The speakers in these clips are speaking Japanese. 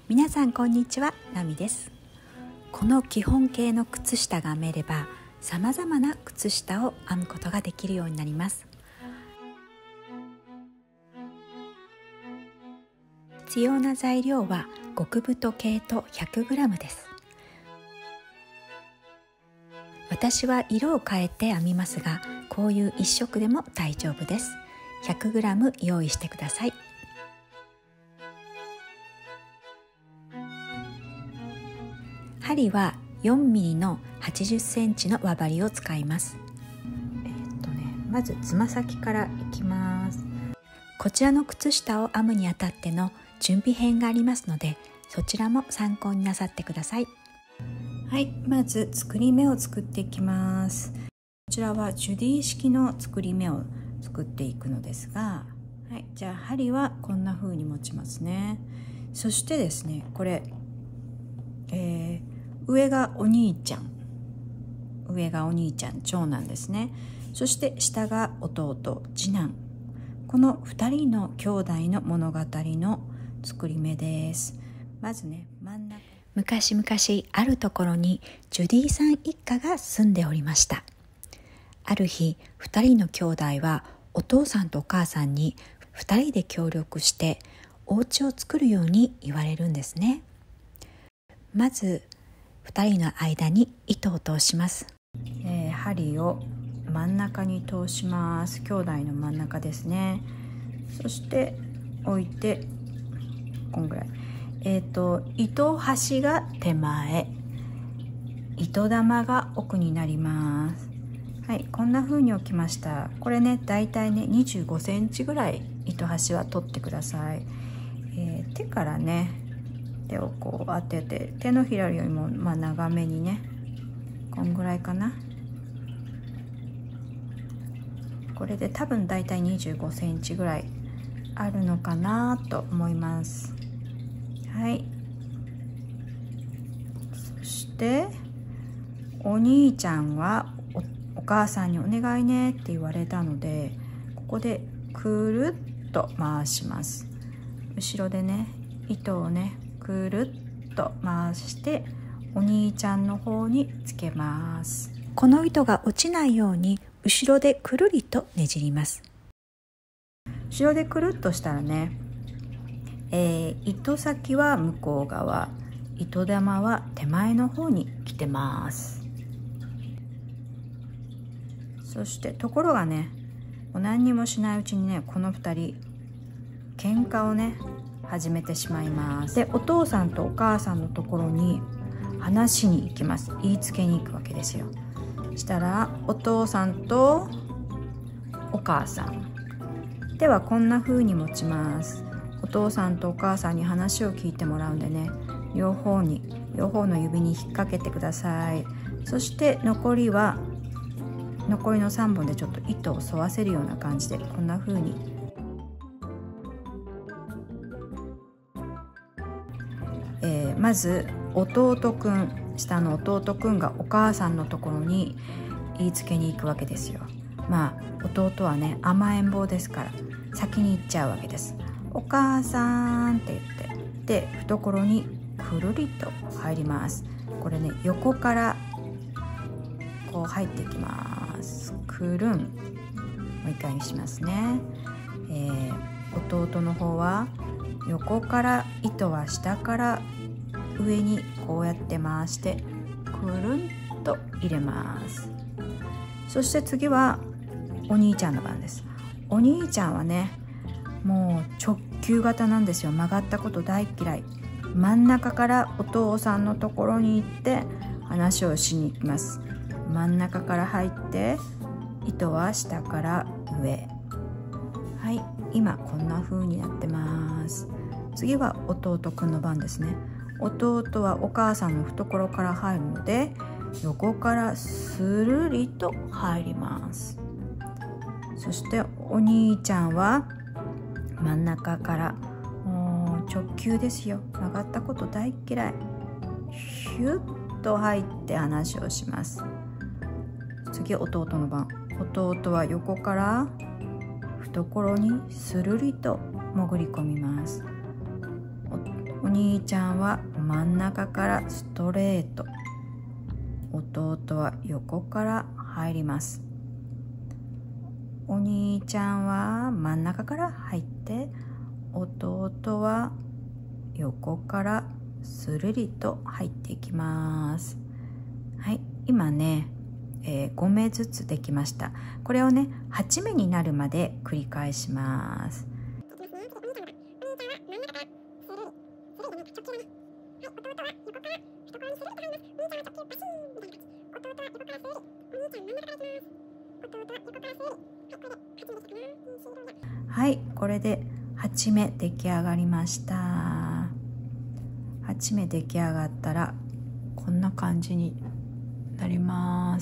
皆さんこんにちは、ナミです。この基本形の靴下が編めれば、さまざまな靴下を編むことができるようになります。必要な材料は極太系と 100g です。私は色を変えて編みますが、こういう一色でも大丈夫です。 100g 用意してください。針は 4mm の 80cm の輪針を使います。まずつま先からいきます。こちらの靴下を編むにあたっての準備編がありますので、そちらも参考になさってください。はい、まず作り目を作っていきます。こちらはジュディ式の作り目を作っていくのですが、はい、じゃあ針はこんな風に持ちますね。そしてですね、これ、上がお兄ちゃん、長男ですね。そして下が弟、次男。この2人の兄弟の物語の作り目です。まずね、真ん中。昔々あるところにジュディさん一家が住んでおりました。ある日、2人の兄弟はお父さんとお母さんに2人で協力してお家を作るように言われるんですね。まず2人の間に糸を通します。針を真ん中に通します。兄弟の真ん中ですね。そして置いてこんぐらい。糸端が手前、糸玉が奥になります。はい、こんな風に置きました。これね、だいたいね25センチぐらい糸端は取ってください。手からね、手をこう当てて、手のひらよりも長めにね、こんぐらいかな。これで多分だいたい25センチぐらいあるのかなと思います。はい。そしてお兄ちゃんは お母さんにお願いねって言われたので、ここでくるっと回します。後ろでね、糸をねくるっと回してお兄ちゃんの方につけます。この糸が落ちないように後ろでくるりとねじります。後ろでくるっとしたらね、糸先は向こう側、糸玉は手前の方に来てます。そしてところがね、もう何にもしないうちにね、この2人喧嘩をね始めてしまいます。で、お父さんとお母さんのところに話しに行きます。言いつけに行くわけですよ。したらお父さんとお母さんではこんな風に持ちます。お父さんとお母さんに話を聞いてもらうんでね、両方の指に引っ掛けてください。そして残りの3本でちょっと糸を沿わせるような感じで、こんな風にまず下の弟くんがお母さんのところに言いつけに行くわけですよ。弟はね、甘えん坊ですから先に行っちゃうわけです。お母さんって言って、で懐にくるりと入ります。これね、横からこう入っていきます。くるん、もう一回にしますね。弟の方は横から、糸は下から上にこうやって回してくるんと入れます。そして次はお兄ちゃんの番です。お兄ちゃんはね、もう直球型なんですよ。曲がったこと大嫌い。真ん中からお父さんのところに行って話をしに行きます。真ん中から入って糸は下から上。はい、今こんな風になってます。次は弟くんの番ですね。弟はお母さんの懐から入るので、横からスルリと入ります。そしてお兄ちゃんは真ん中から、もう直球ですよ。曲がったこと大嫌い。ヒュッと入って話をします。次弟の番。弟は横から懐にスルリと潜り込みます。 お兄ちゃんは真ん中からストレート、弟は横から入ります。お兄ちゃんは真ん中から入って、弟は横からスルリと入っていきます。はい、今ね、5目ずつできました。これをね、8目になるまで繰り返します。はい、これで8目出来上がりました。8目出来上がったらこんな感じになります。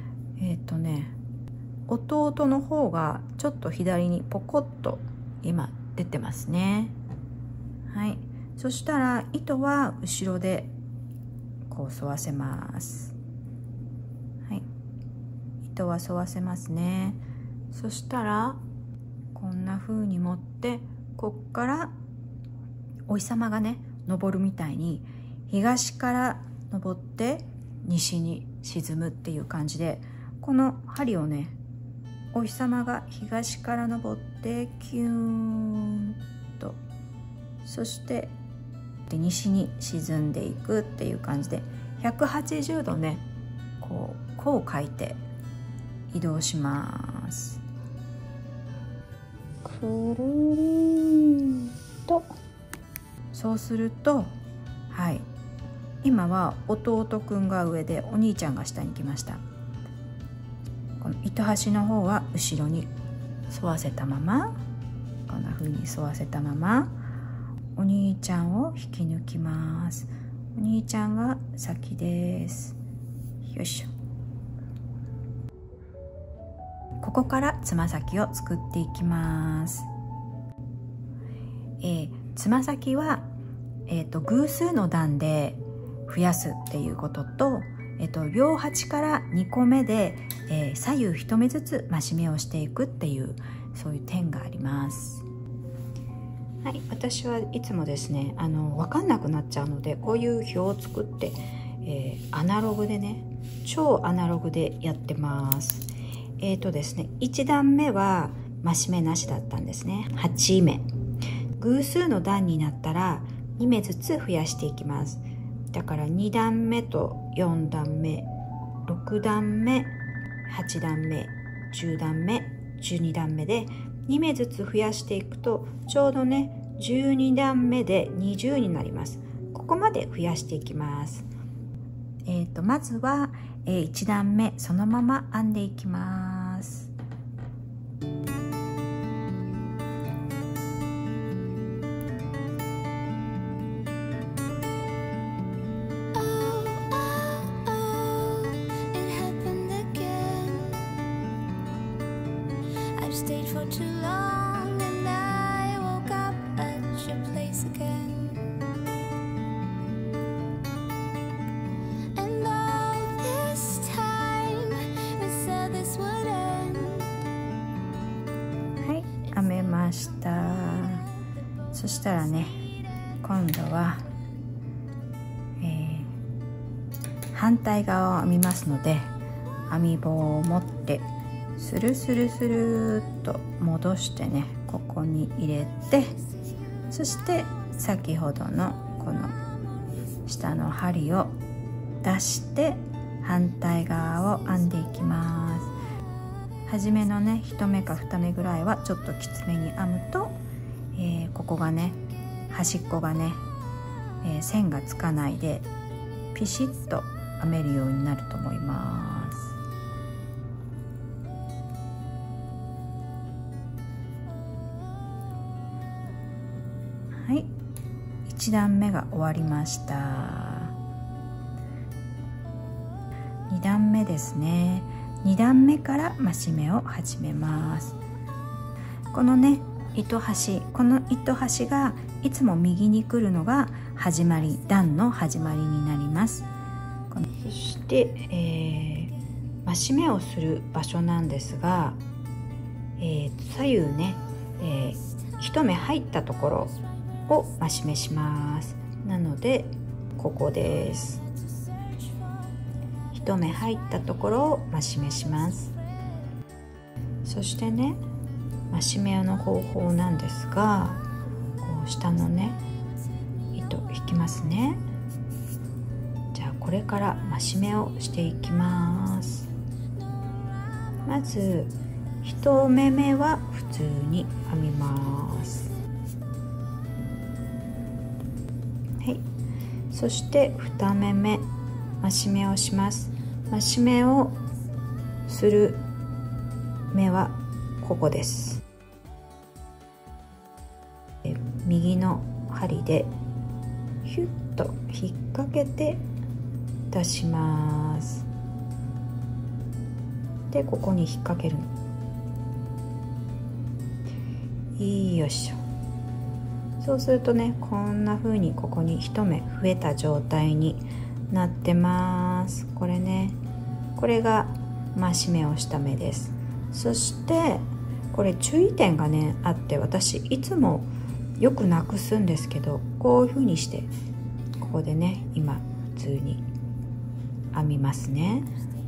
弟の方がちょっと左にポコッと今出てますね。はい、そしたら糸は後ろでこう沿わせます。はい、糸は沿わせますね。そしたらこんな風に持って、こっからお日様がね昇るみたいに東から昇って西に沈むっていう感じで、この針をね、お日様が東から昇ってキューンと、そして西に沈んでいくっていう感じで180度ね、こう書いて移動します。くるりんと、そうすると、はい、今は弟くんが上でお兄ちゃんが下に来ました。この糸端の方は後ろに沿わせたまま、こんな風に沿わせたままお兄ちゃんを引き抜きます。お兄ちゃんが先です。よいしょ。ここからつま先を作っていきます。つま先は、偶数の段で増やすっていうことと、両端から2個目で、左右1目ずつ増し目をしていくっていう、そういう点があります。はい、私はいつもですね、分かんなくなっちゃうので、こういう表を作って、アナログでね、超アナログでやってます。ですね、1段目は増し目なしだったんですね。8目。偶数の段になったら2目ずつ増やしていきます。だから2段目と4段目、6段目、8段目、10段目、12段目で2目ずつ増やしていくと、ちょうどね12段目で20になります。ここまで増やしていきます。まずは、1段目そのまま編んでいきます。 Stayed for too long and I woke up at your place again. And all this time we said this would end. はい、編めました。そしたらね、今度は、反対側を編みますので、編み棒を持ってスルスルスルっと戻してね、ここに入れて、そして先ほどのこの下の針を出して反対側を編んでいきます。初めのね1目か2目ぐらいはちょっときつめに編むと、ここがね端っこがね、線がつかないでピシッと編めるようになると思います。はい、1段目が終わりました。2段目ですね。2段目から増し目を始めます。このね糸端、この糸端がいつも右に来るのが始まり、段の始まりになります。そして、増し目をする場所なんですが、左右ね、1目入ったところを増し目します。なのでここです。1目入ったところを増し目します。そしてね、増し目の方法なんですが、こう下のね糸引きますね。じゃあこれから増し目をしていきます。まず1目目は普通に編みます。はい、そして2目目増し目をします。増し目をする目はここです。右の針でヒュッと引っ掛けて出します。でここに引っ掛ける。よいしょ。そうするとね、こんな風にここに1目増えた状態になってます。これね、これが増し目をした目です。そしてこれ注意点がねあって、私いつもよくなくすんですけど、こういう風にしてここでね今普通に編みますね。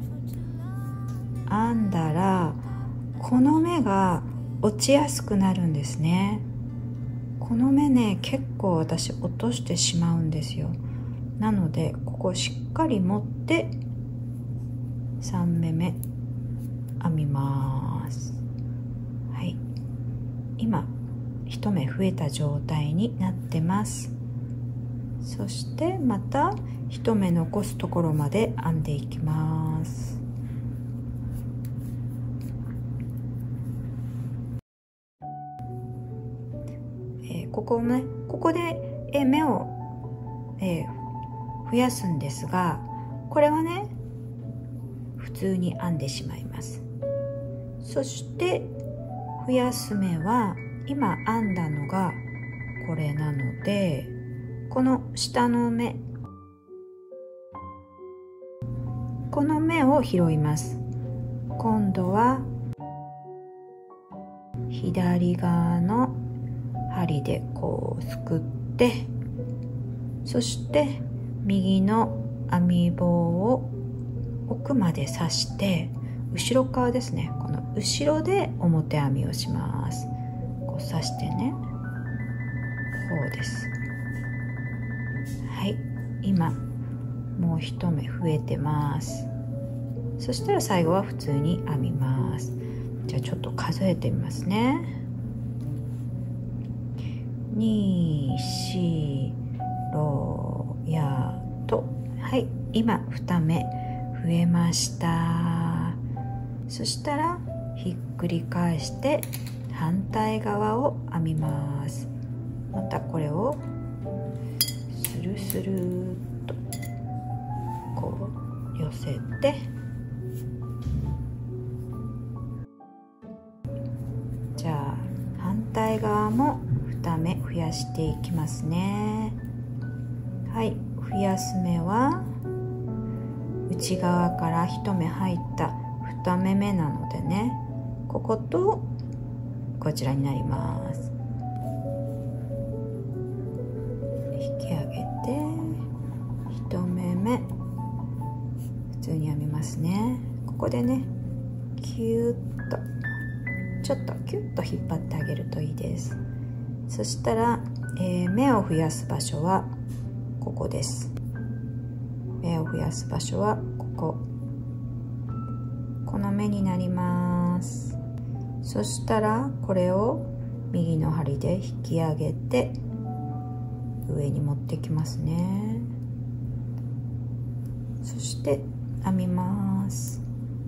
編んだらこの目が落ちやすくなるんですね。この目ね結構私落としてしまうんですよ。なのでここしっかり持って3目目編みます。はい、今1目増えた状態になってます。そしてまた1目残すところまで編んでいきます。ここで目を、増やすんですが、これはね普通に編んでしまいます。そして増やす目は今編んだのがこれなので、この下の目、この目を拾います。今度は左側の針でこうすくって、そして右の編み棒を奥まで刺して、後ろ側ですね、この後ろで表編みをします。こう刺してね、こうです。はい、今もう1目増えてます。そしたら最後は普通に編みます。じゃあちょっと数えてみますね。2、4、6やっと、はい、今2目増えました。そしたらひっくり返して反対側を編みます。またこれをスルスルーっとこう寄せて、じゃあ反対側も2目増やしていきますね。はい、増やす目は内側から1目入った2目目なのでね、こことこちらになります。引き上げて1目目普通に編みますね。ここでねキューッとちょっとキュッと引っ張ってあげるといいです。そしたら、目を増やす場所はここです。目を増やす場所はこの目になります。そしたらこれを右の針で引き上げて上に持ってきますね。そして編みます。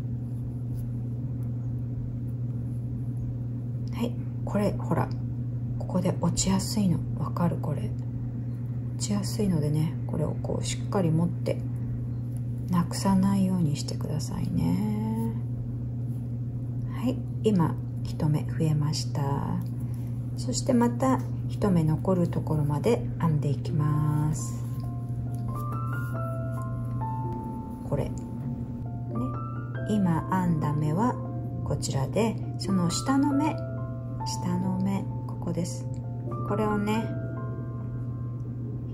はい、これほらここで落ちやすいのわかる？これ落ちやすいのでね、これをこうしっかり持ってなくさないようにしてくださいね。はい、今1目増えました。そしてまた1目残るところまで編んでいきます。これ、ね、今編んだ目はこちらで、その下の目ここです。これをね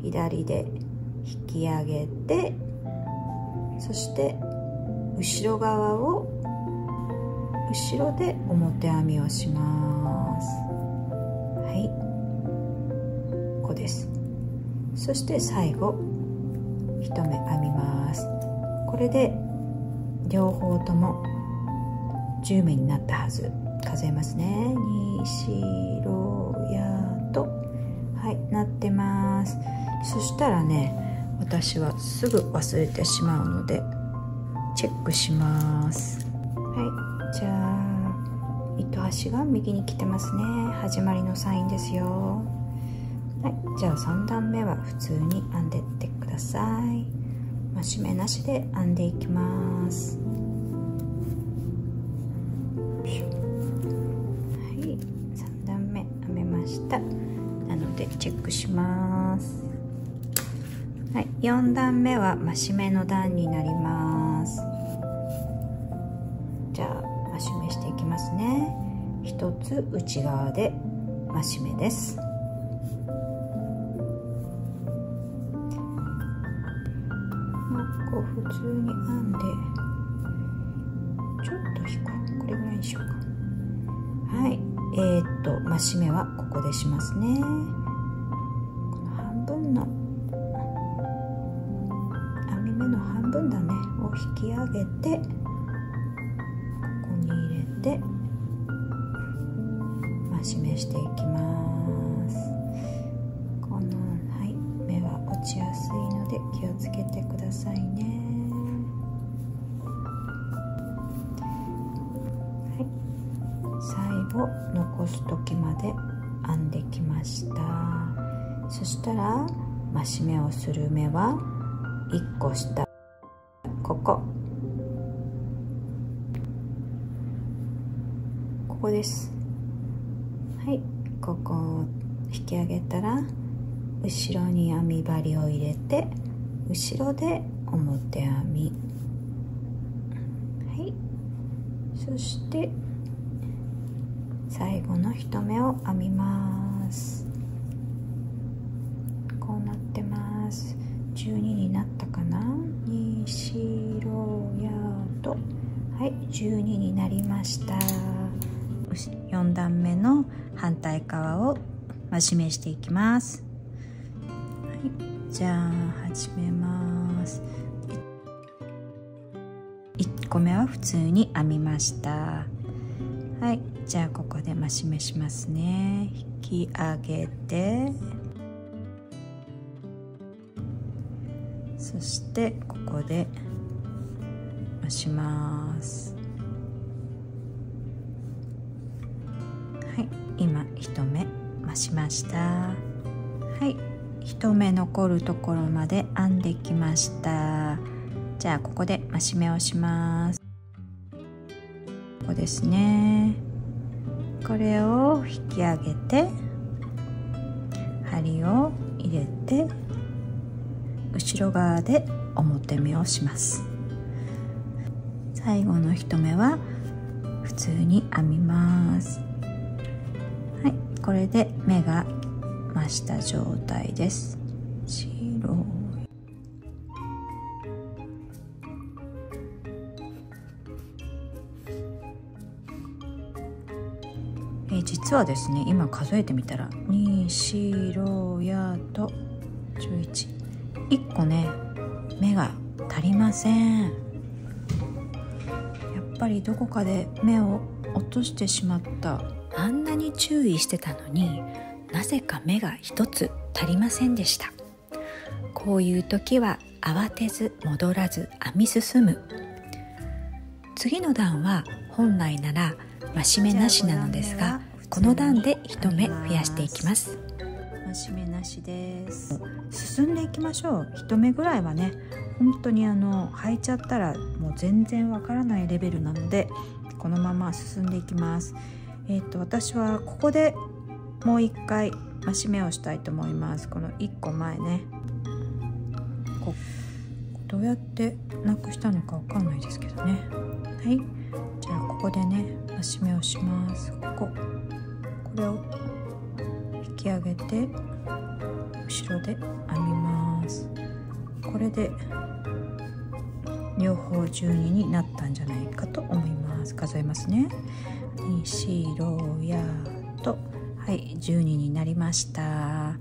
左で引き上げて、そして後ろ側を後ろで表編みをします。はい、ここです。そして最後1目編みます。これで両方とも10目になったはず。数えますね。にしろやと、はい、なってます。そしたらね、私はすぐ忘れてしまうのでチェックします。はい、じゃあ糸端が右に来てますね。始まりのサインですよ。はい、じゃあ3段目は普通に編んでってください。増し目なしで編んでいきます。はい、3段目編めました。なのでチェックします。はい、4段目は増し目の段になります。じゃあ増し目していきますね。一つ内側で増し目です。こう普通に編んでちょっと引く、これぐらいにしようか。はい、増し目はここでしますね。この半分の編み目の半分だねを引き上げて、ここに入れて増し目していきます。この、はい、目は落ちやすいので気をつけてくださいね。はい、最後残す時まで編んできました。そしたら増し目をする目は1個下、ここです。はい、ここを引き上げたら後ろに編み針を入れて、後ろで表編み、はい、そして最後の1目を編みます。こうなってます。12になったかな。にしろやと、はい、12になりました。4段目の反対側を増し目していきます。はい、じゃあ始めます。1個目は普通に編みました。はい、じゃあここで増し目しますね。引き上げて、そしてここで増します。はい、今1目増しました。はい、1目残るところまで編んできました。じゃあここで増し目をします。ここですね。これを引き上げて針を入れて後ろ側で表目をします。最後の1目は普通に編みます。はい、これで目が増した状態です。白実はですね、今数えてみたら2、4、やと11、1個ね目が足りません。やっぱりどこかで目を落としてしまった。あんなに注意してたのになぜか目が一つ足りませんでした。こういう時は慌てず戻らず編み進む。次の段は本来なら増し目なしなのですが、この段で1目増やしていきます。増し目なしです。進んでいきましょう。1目ぐらいはね、本当に履いちゃったらもう全然わからないレベルなので、このまま進んでいきます。私はここでもう一回増し目をしたいと思います。この1個前ね、どうやってなくしたのかわかんないですけどね。はい、じゃあここでね増し目をします。これを引き上げて後ろで編みこれで両方12になったんじゃないかと思います。数えますね。西ろやと、はい、12になりました。はい、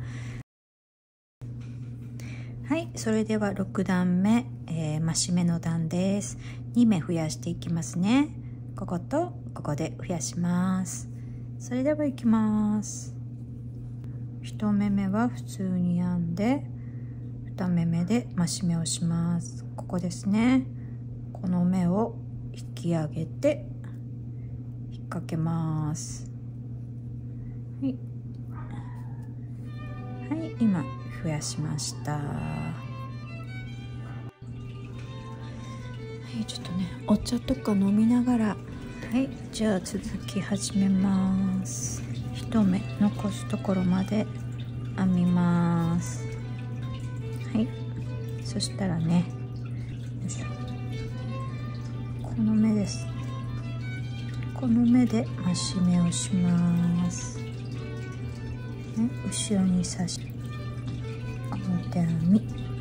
それでは6段目、増し目の段です。2目増やしていきますね。こことここで増やします。それではいきます。1目目は普通に編んで、2目目で増し目をします。ここですね。この目を引き上げて引っ掛けます。はい、はい、今増やしました。はい、ちょっとねお茶とか飲みながら、はい、じゃあ続き始めます。1目残すところまで編みます。はい、そしたらね、よいしょ、この目です。この目で増し目をします、ね、後ろに刺し表編み、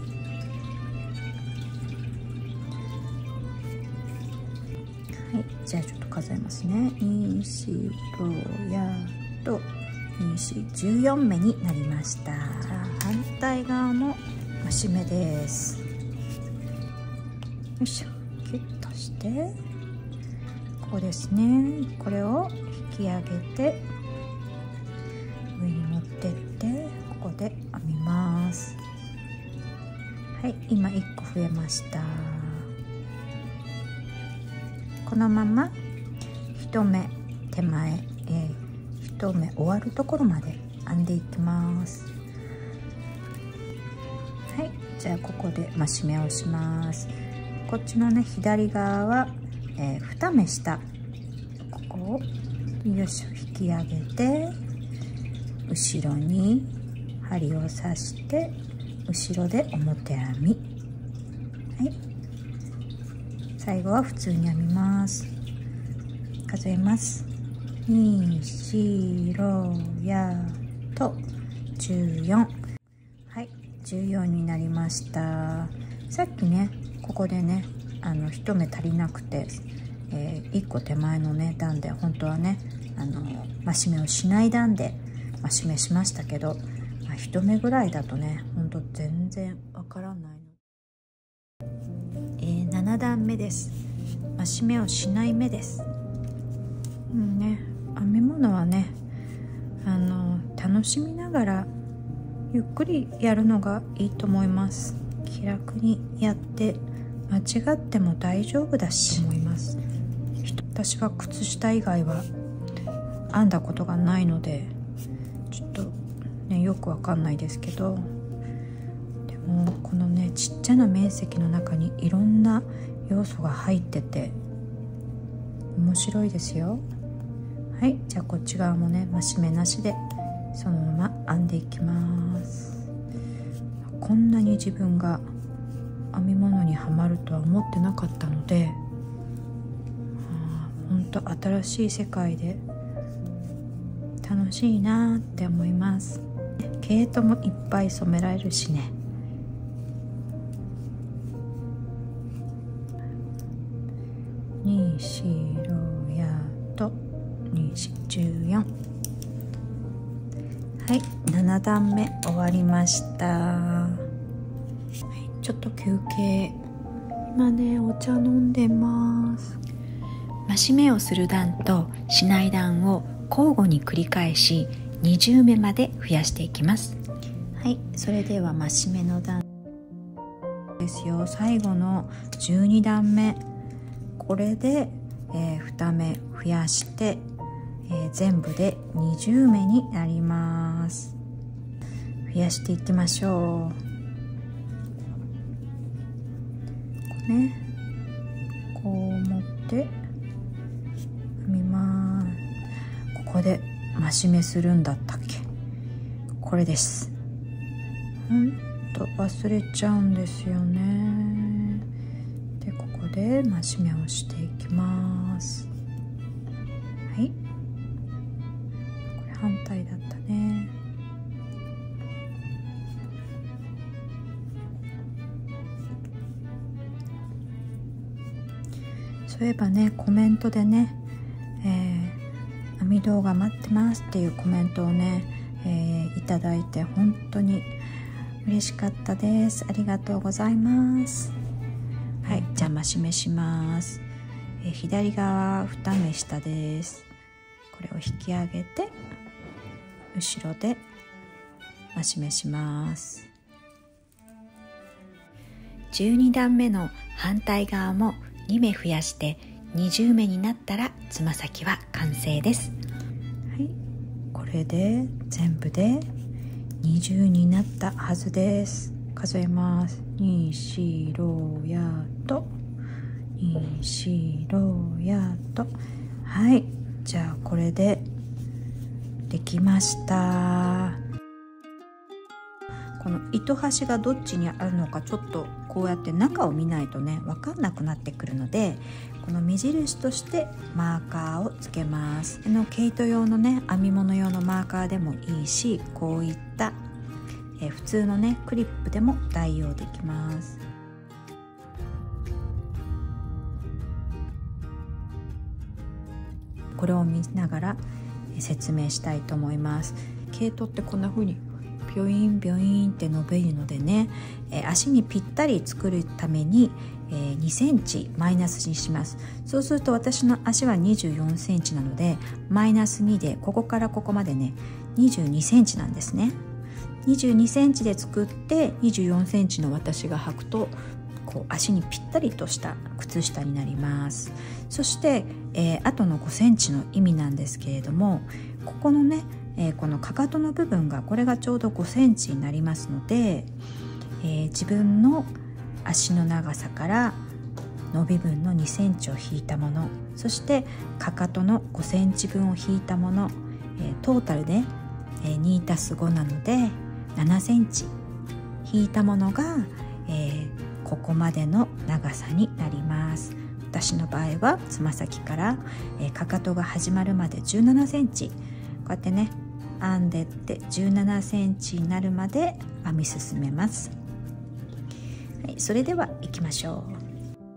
はい、じゃあちょっと数えますね。2、4、5やと2、4、14目になりました。反対側も増し目です。よいしょ、キュッとしてここですね。これを引き上げて上に持ってってここで編みます。はい、今1個増えました。このまま1目手前、1目終わるところまで編んでいきます。はい、じゃあここで増し目をします。こっちのね左側は、2目下、ここをよいしょ引き上げて後ろに針を刺して後ろで表編み、はい、最後は普通に編みます。数えます。2、4、6やと14、はい、14になりました。さっきねここでね1目足りなくて、1個手前のね段で本当はね増し目をしない段で増し目しましたけど、1目ぐらいだとね本当全然わからないの、7段目です。増し目をしない目です。ね、編み物はね楽しみながらゆっくりやるのがいいと思います。気楽にやって間違っても大丈夫だし思います。私は靴下以外は編んだことがないのでちょっとねよくわかんないですけど、でもこのねちっちゃな面積の中にいろんな要素が入ってて面白いですよ。はい、じゃあこっち側もね増し目なしでそのまま編んでいきます。こんなに自分が編み物にはまるとは思ってなかったので、本当新しい世界で楽しいなって思います。毛糸もいっぱい染められるしね。2、4、6やと2、4、14、はい、7段目終わりました。はい、ちょっと休憩。今ねお茶飲んでます。増し目をする段としない段を交互に繰り返し20目まで増やしていきます。はい、それでは増し目の段ですよ。最後の12段目、これで、2目増やして、全部で20目になります。増やしていきましょう。ね、こう持って編みます。ここで増し目するんだったっけ。これです。ほんと忘れちゃうんですよね。でここで増し目をしていきます。はい、これ反対だったね。 そういえばね、コメントでね、編み動画待ってますっていうコメントをね、いただいて本当に嬉しかったです。ありがとうございます。はい、じゃあ増し目します。左側2目下です。これを引き上げて後ろで増し目します。12段目の反対側も2目増やして20目になったらつま先は完成です。はい、これで全部で20になったはずです。数えます。2、4、6やっと2、4、6やっと。はい、じゃあこれでできました。この糸端がどっちにあるのかちょっとこうやって中を見ないとね分かんなくなってくるので、この目印としてマーカーをつけます。毛糸用のね編み物用のマーカーでもいいし、こういった普通のねクリップでも代用できます。これを見ながら説明したいと思います。毛糸ってこんな風にビョインビョインって伸びるのでね、足にぴったり作るために、2センチマイナスにします。そうすると私の足は24センチなのでマイナス2でここからここまでね22センチなんですね。22センチで作って24センチの私が履くとこう足にぴったりとした靴下になります。そして、あとの5センチの意味なんですけれども、ここのね、このかかとの部分がこれがちょうど5センチになりますので、自分の足の長さから伸び分の2センチを引いたもの、そしてかかとの5センチ分を引いたもの、トータルで 2+5 なので7センチ引いたものが、ここまでの長さになります。私の場合はつま先から、かかとが始まるまで17センチ、こうやってね編んでって17センチになるまで編み進めます。はい、それでは行きましょう。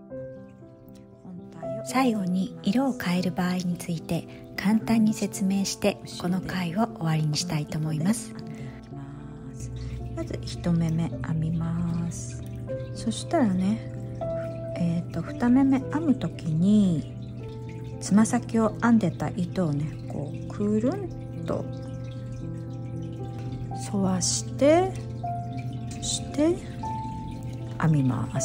最後に色を変える場合について簡単に説明してこの回を終わりにしたいと思います。まず1目目編みます。そしたらね、2目目編む時につま先を編んでた糸をねこうくるんと沿わして、そして編みます。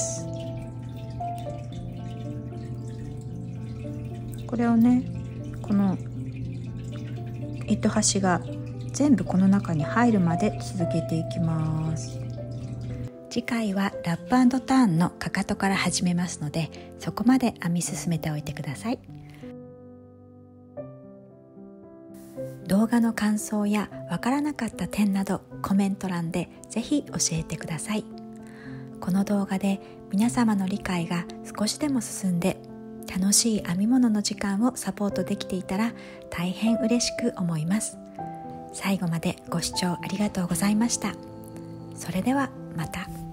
これをねこの糸端が全部この中に入るまで続けていきます。次回はラップ&ターンのかかとから始めますので、そこまで編み進めておいてください。動画の感想やわからなかった点などコメント欄でぜひ教えてください。この動画で皆様の理解が少しでも進んで楽しい編み物の時間をサポートできていたら大変嬉しく思います。最後までご視聴ありがとうございました。それではまた。